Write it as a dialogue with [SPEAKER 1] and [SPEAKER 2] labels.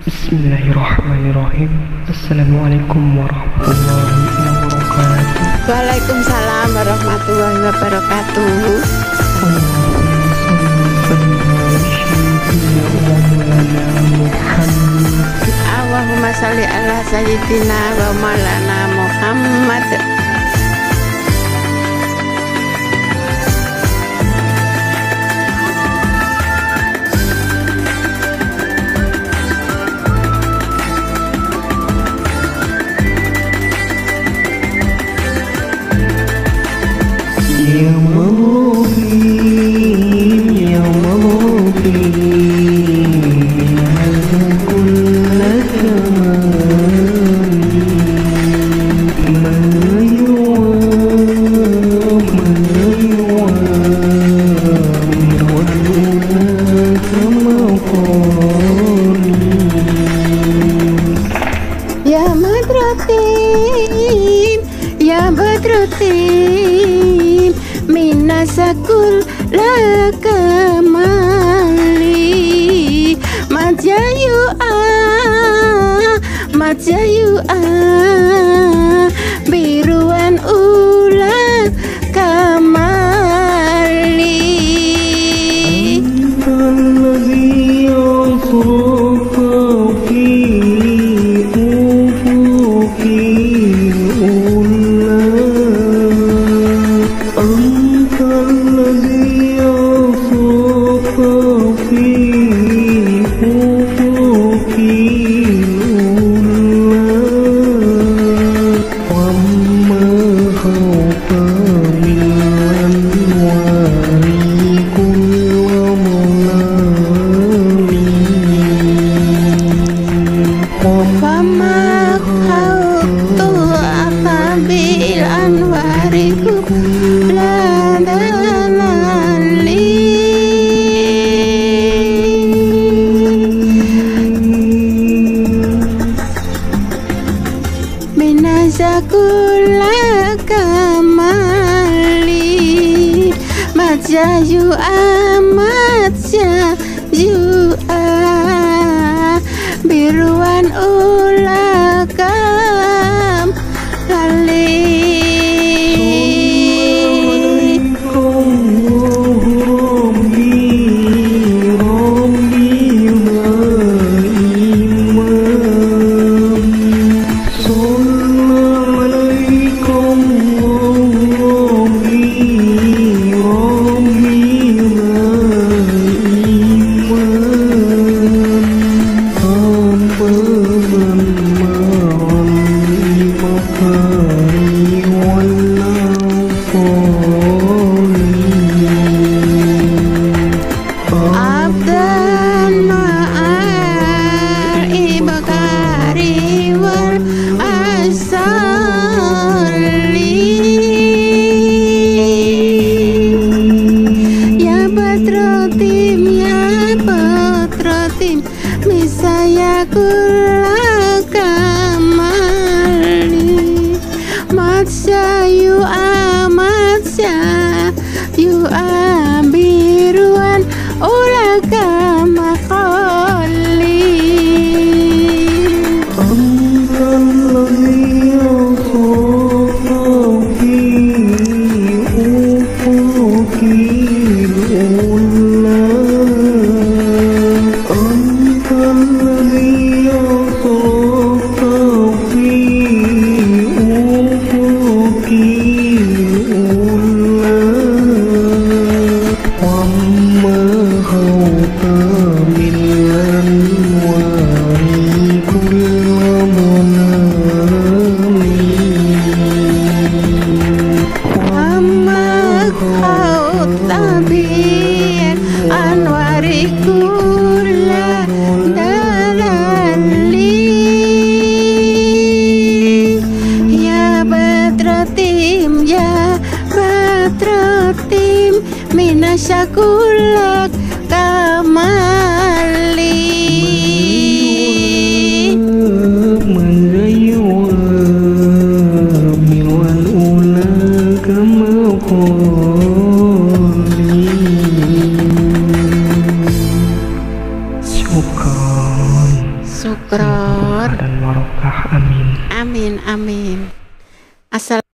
[SPEAKER 1] Bismillahirrahmanirrahim. Assalamualaikum warahmatullahi wabarakatuh.
[SPEAKER 2] Waalaikumsalam warahmatullahi wabarakatuh. Allahumma sholli ala sayyidina wa maulana Muhammad.
[SPEAKER 1] Ya Mubin, ya Mubin, kullaka
[SPEAKER 2] Ya Badruddin, ya Badruddin, minasakul lakamali, majayua, biruan ulang kamali. Minasakula kamali, majayu amat jayu biruan ulakam kali. Misaya kula kamali, matsayu amatsayu biruan ulaka makoli. Minasyakulak kamali,
[SPEAKER 1] biruan ulang kamali. Syukran.
[SPEAKER 2] syukron.
[SPEAKER 1] Dan barokah. Amin.
[SPEAKER 2] Amin amin. Assalamualaikum